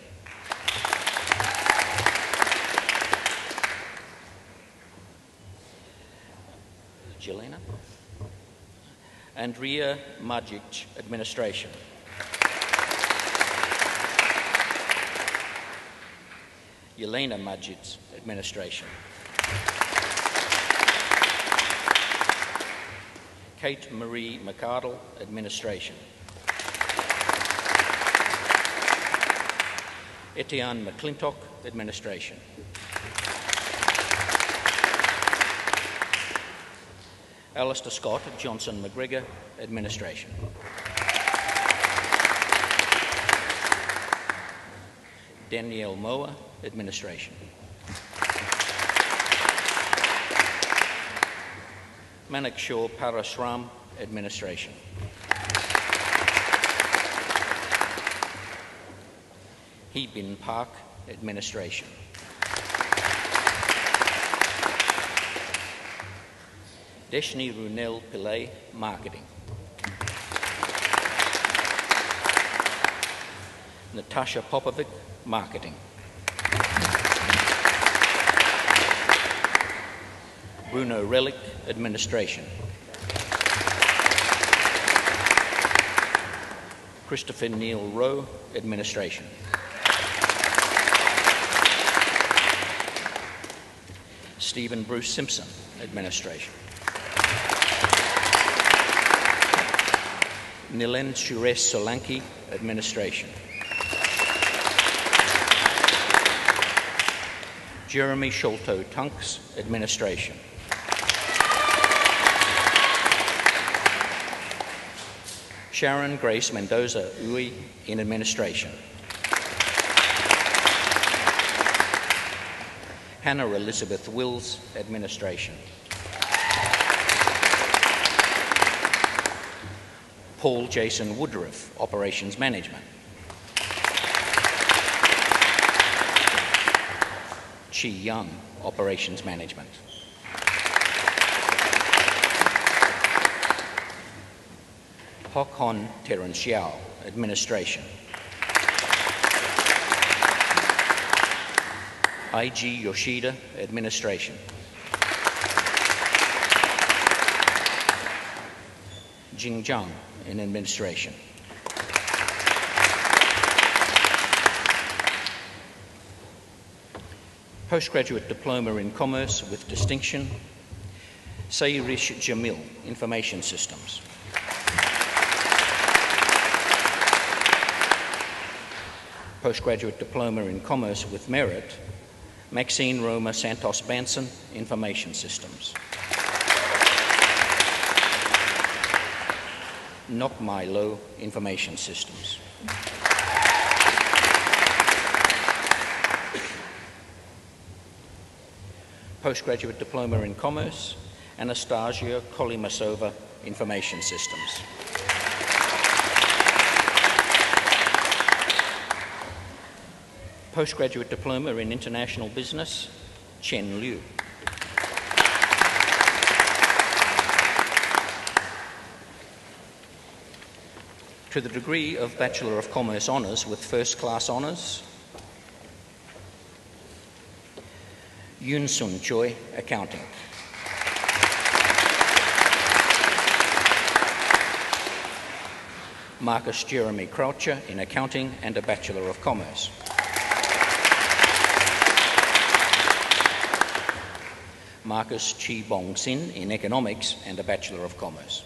Jelena. Andrea Majic, administration. Yelena Majic, administration. Kate Marie McArdle, administration. Etienne McClintock, administration. Alistair Scott, Johnson McGregor, administration. Danielle Moa, administration. Manik Shaw Parasram, administration. Hee Bin Park, administration. Deshni Runel Pillay, marketing. Natasha Popovic, marketing. Bruno Relic, administration. Christopher Neil Rowe, administration. Stephen Bruce Simpson, administration. Nilen Suresh Solanki, administration. Jeremy Sholto Tunks, administration. Sharon Grace Mendoza Ui in administration. Hannah Elizabeth Wills, administration. Paul Jason Woodruff, operations management. Chi Young, operations management. Hok Hon Terence Yao, administration. IG Yoshida, administration. Jing Zhang in administration. Postgraduate Diploma in Commerce with distinction, Sayrish Jamil, Information Systems. Postgraduate Diploma in Commerce with merit, Maxine Roma Santos Banson, Information Systems. Nok Mai Lo, Information Systems. Postgraduate Diploma in Commerce, Anastasia Kolimasova, Information Systems. Postgraduate Diploma in International Business, Chen Liu. To the degree of Bachelor of Commerce Honours with First Class Honours, Yoon Sun Choi, Accounting. Marcus Jeremy Croucher in Accounting and a Bachelor of Commerce. Marcus Chi Bong Sin in Economics and a Bachelor of Commerce.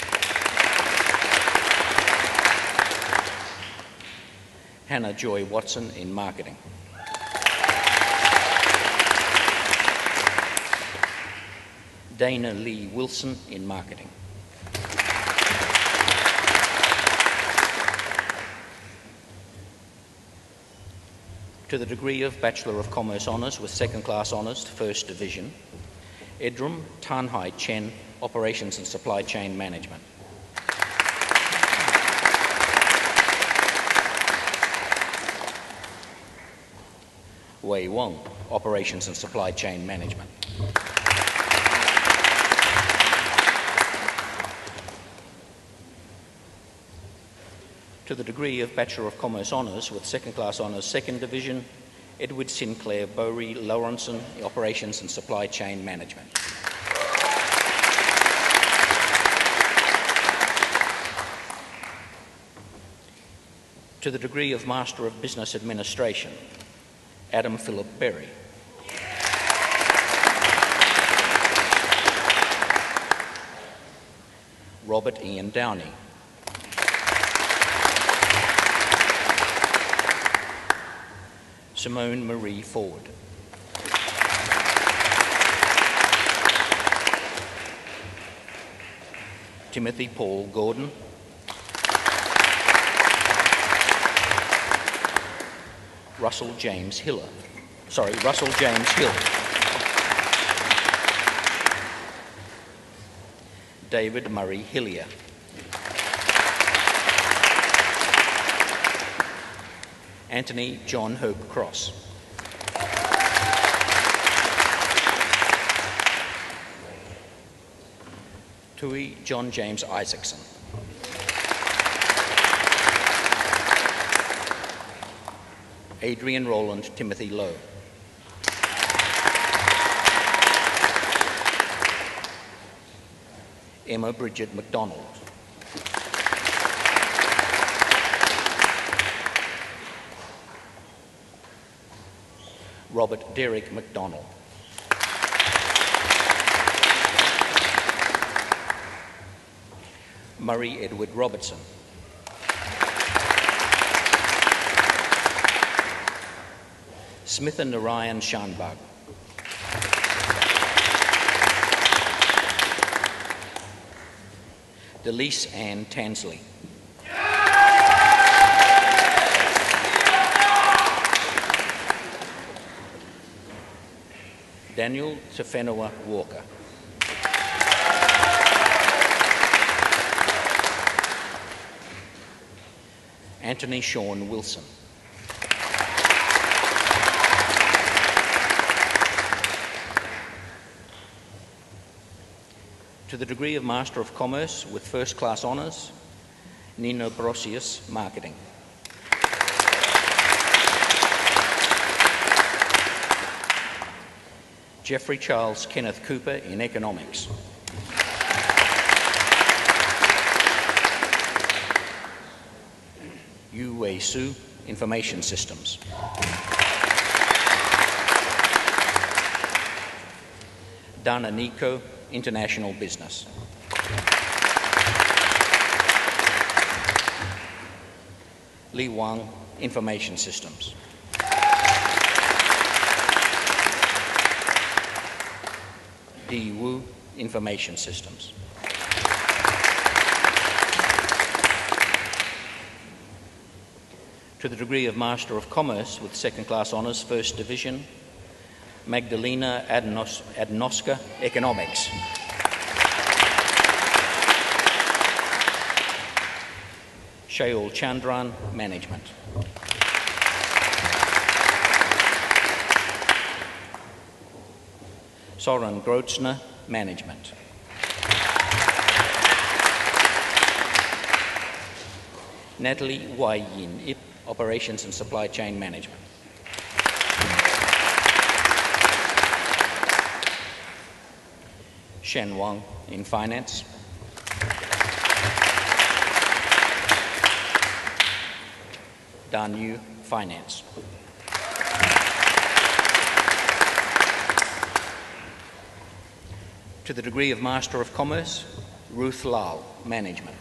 Hannah Joy Watson in Marketing. Dana Lee Wilson in Marketing. To the degree of Bachelor of Commerce Honours with Second Class Honours, First Division, Edrum Tanhai Chen, Operations and Supply Chain Management. Wei Wong, Operations and Supply Chain Management. To the degree of Bachelor of Commerce Honours with Second Class Honours, Second Division, Edward Sinclair Bowery Lawrenson, Operations and Supply Chain Management. To the degree of Master of Business Administration, Adam Philip Berry. Robert Ian Downey. Simone Marie Ford. Timothy Paul Gordon. Russell James Hill. David Murray Hillier. Anthony John Hope Cross. Tui John James Isaacson. Adrian Roland Timothy Lowe. Emma Bridget MacDonald. Robert Derek MacDonald. Murray Edward Robertson. Smith and Narayan Shanbag. Delise Ann Tansley. Daniel Tefenua Walker. Anthony Sean Wilson. To the degree of Master of Commerce with First Class Honours, Nino Brosius, Marketing. Jeffrey Charles Kenneth Cooper in Economics. Yu Wei Su, Information Systems. Dana Nico, International Business. Li Wang, Information Systems. Di Wu, Information Systems. To the degree of Master of Commerce with Second Class Honours, First Division, Magdalena Adnoska, Economics. Shayul Chandran, Management. Soren Grotzner, Management. Natalie Wai Yin Ip, Operations and Supply Chain Management. Shen Wang in Finance. Dan Yu, Finance. To the degree of Master of Commerce, Ruth Lal, Management.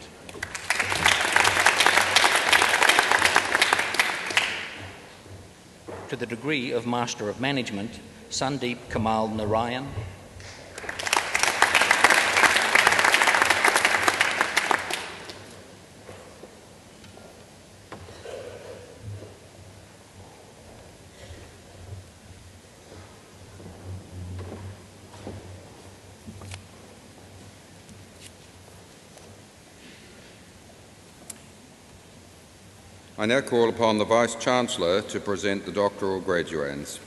To the degree of Master of Management, Sandeep Kamal Narayan. I now call upon the Vice-Chancellor to present the doctoral graduands.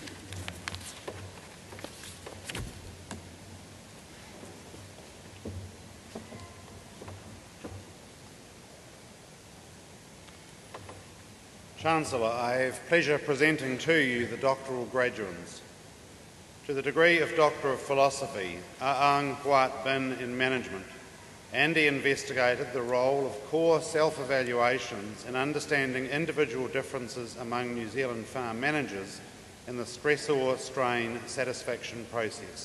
Chancellor, I have pleasure presenting to you the doctoral graduands. To the degree of Doctor of Philosophy, Aang Huat Bin in Management, Andy investigated the role of core self-evaluations in understanding individual differences among New Zealand farm managers in the stressor-strain satisfaction process.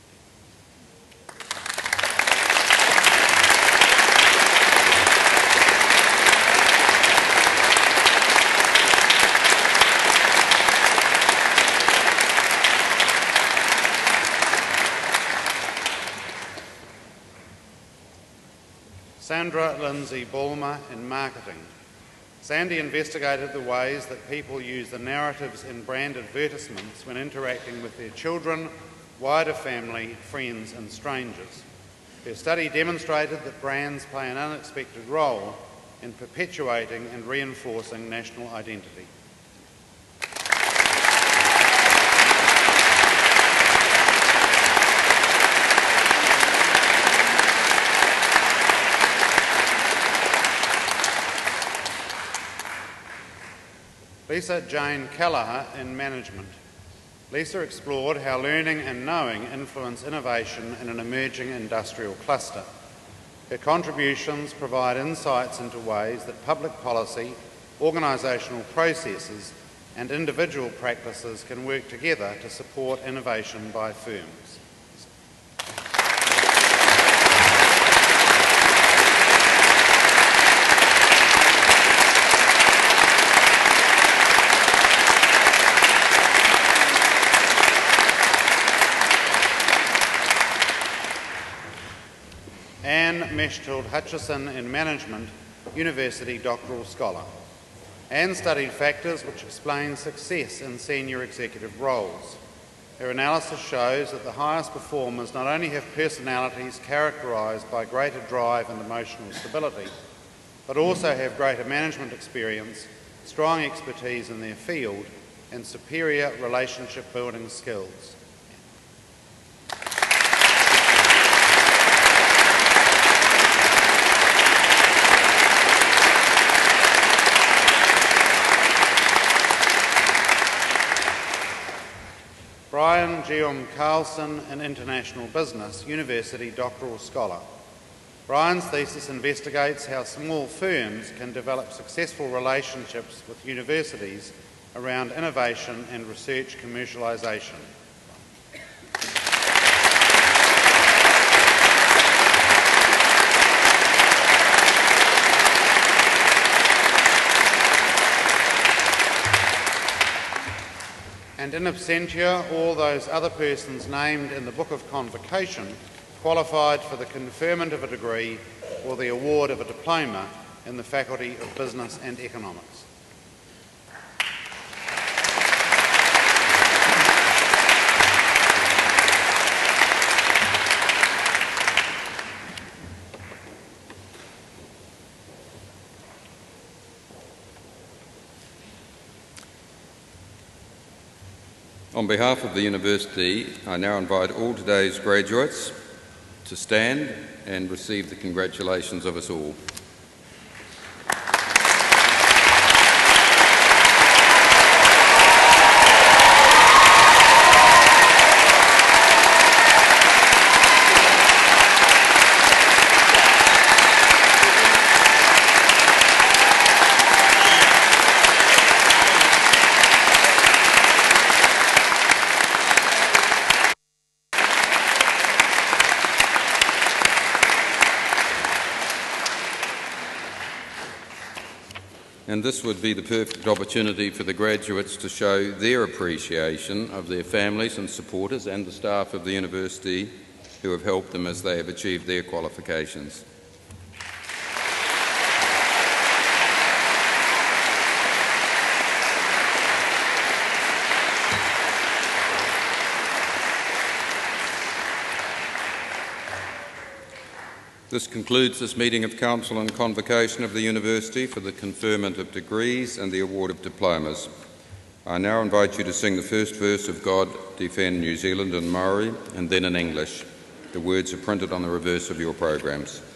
Sandra Lindsay Bulmer in Marketing. Sandy investigated the ways that people use the narratives in brand advertisements when interacting with their children, wider family, friends and strangers. Her study demonstrated that brands play an unexpected role in perpetuating and reinforcing national identity. Lisa Jane Kelleher in Management. Lisa explored how learning and knowing influence innovation in an emerging industrial cluster. Her contributions provide insights into ways that public policy, organisational processes and individual practices can work together to support innovation by firms. Anne Mechtild Hutchison in Management, University Doctoral Scholar. Anne studied factors which explain success in senior executive roles. Her analysis shows that the highest performers not only have personalities characterised by greater drive and emotional stability, but also have greater management experience, strong expertise in their field, and superior relationship building skills. Brian Geom Carlson in International Business, University Doctoral Scholar. Brian's thesis investigates how small firms can develop successful relationships with universities around innovation and research commercialisation. And in absentia, all those other persons named in the Book of Convocation qualified for the conferment of a degree or the award of a diploma in the Faculty of Business and Economics. On behalf of the University, I now invite all today's graduates to stand and receive the congratulations of us all. And this would be the perfect opportunity for the graduates to show their appreciation of their families and supporters and the staff of the university who have helped them as they have achieved their qualifications. This concludes this meeting of Council and Convocation of the University for the conferment of degrees and the award of diplomas. I now invite you to sing the first verse of God Defend New Zealand in Maori and then in English. The words are printed on the reverse of your programs.